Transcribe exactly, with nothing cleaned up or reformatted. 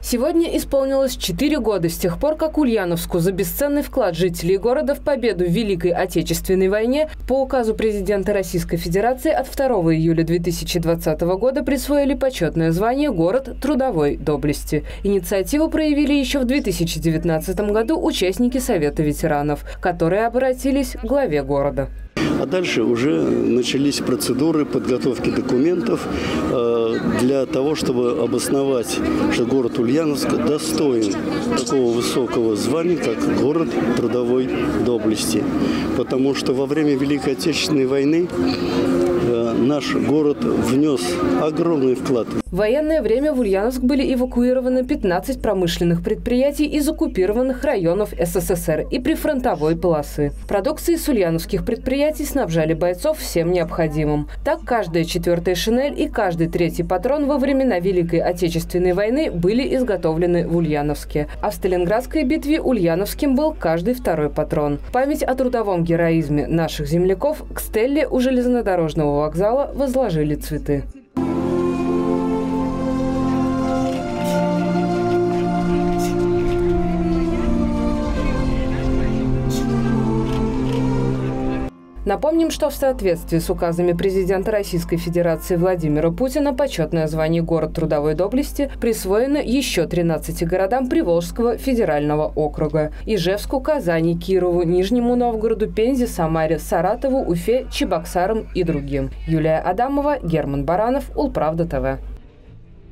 Сегодня исполнилось четыре года с тех пор, как Ульяновску за бесценный вклад жителей города в победу в Великой Отечественной войне по указу президента Российской Федерации от второго июля две тысячи двадцатого года присвоили почетное звание «Город трудовой доблести». Инициативу проявили еще в две тысячи девятнадцатом году участники Совета ветеранов, которые обратились к главе города. А дальше уже начались процедуры подготовки документов э, для того, чтобы обосновать, что город Ульяновск достоин такого высокого звания, как город трудовой доблести. Потому что во время Великой Отечественной войны э, наш город внес огромный вклад. В военное время в Ульяновск были эвакуированы пятнадцать промышленных предприятий из оккупированных районов СССР и прифронтовой полосы. Продукцией с ульяновских предприятий снабжали бойцов всем необходимым. Так, каждая четвертая шинель и каждый третий патрон во времена Великой Отечественной войны были изготовлены в Ульяновске. А в Сталинградской битве ульяновским был каждый второй патрон. В память о трудовом героизме наших земляков к стелле у железнодорожного вокзала возложили цветы. Напомним, что в соответствии с указами президента Российской Федерации Владимира Путина почетное звание «Город трудовой доблести» присвоено еще тринадцати городам Приволжского федерального округа – Ижевску, Казани, Кирову, Нижнему Новгороду, Пензе, Самаре, Саратову, Уфе, Чебоксарам и другим. Юлия Адамова, Герман Баранов, Улправда ТВ.